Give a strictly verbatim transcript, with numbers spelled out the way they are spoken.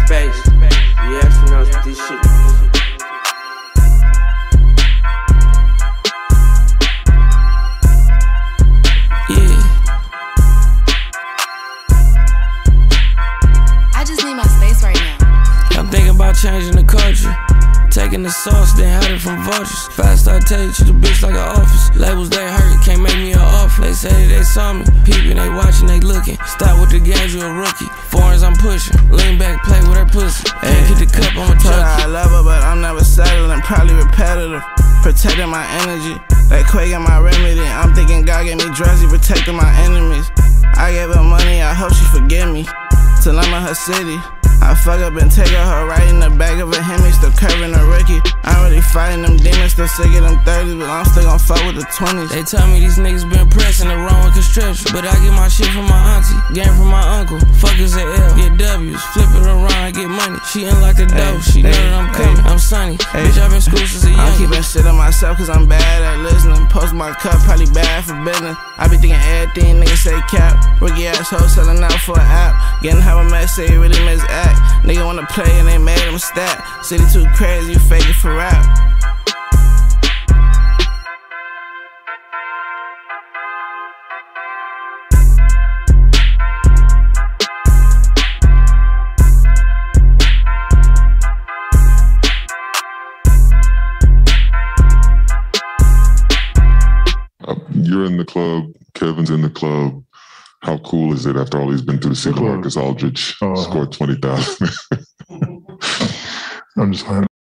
space. We astronauts with this shit. Yeah. I just need my space right now. I'm thinking about changing the culture. Taking the sauce, then hiding from vultures. Fast I tell you, treat the bitch like an office. Labels they hurt, can't make me an offer. They say they saw me, peeping, they watching, they looking. Stop with the games, you a rookie. Foreigns I'm pushing, lean back, play with her pussy. Hey, get the cup, I'm a Told her junkie. I love her, but I'm never settling. Probably repetitive, protecting my energy. That Quake in my remedy. I'm thinking God gave me drugs, he protecting my enemies. I gave her money, I hope she forgive me. Till I'm in her city, I fuck up and take her, her right in the back of a Hemi, still curving a rookie. I'm really fighting them demons, still sick of them thirties, but I'm still gon' fuck with the twenties. They tell me these niggas been pressing the wrong construction, but I get my shit from my auntie, game from my uncle. Fuckers at L, get W's, flip it around, I get money. She in like a dope, she know that I'm coming. I'm sunny, bitch, I've been school since a young. I'm keeping shit on myself cause I'm bad at listening. Post my cup, probably bad for business. I be thinking everything niggas say cap. Rookie asshole selling out for an app. Getting how a mess say really misact. Nigga wanna play and they made him stat. City too crazy, you fake it for rap. You're in the club, Kevin's in the club. How cool is it after all he's been through to see Lamarcus Aldridge uh, score twenty thousand? I'm just fine.